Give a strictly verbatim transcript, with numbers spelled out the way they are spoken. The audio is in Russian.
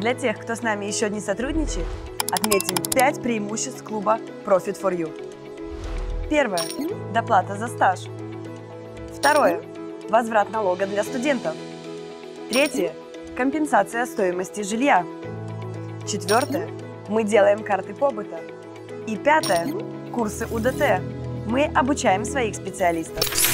Для тех, кто с нами еще не сотрудничает, отметим пять преимуществ клуба Profit for You. Первое – доплата за стаж. Второе – возврат налога для студентов. Третье – компенсация стоимости жилья. Четвертое – мы делаем карты побыта. И пятое – курсы УДТ. Мы обучаем своих специалистов.